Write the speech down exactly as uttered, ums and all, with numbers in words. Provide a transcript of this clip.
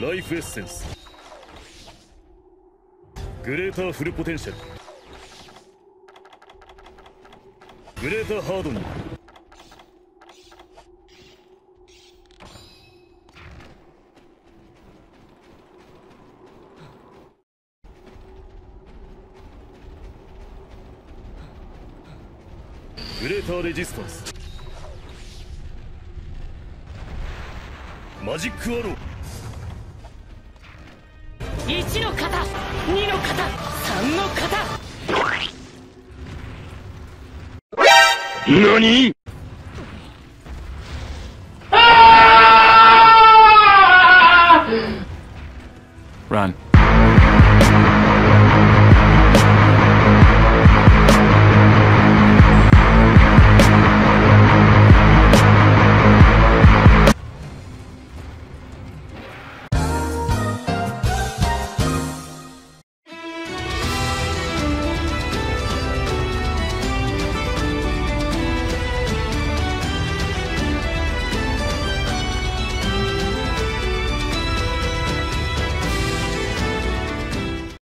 ライフエッセンス、グレーターフルポテンシャル、グレーターハードニング、グレーターレジスタンス、マジックアロー、 いちの型、にの型、さんの型。 何？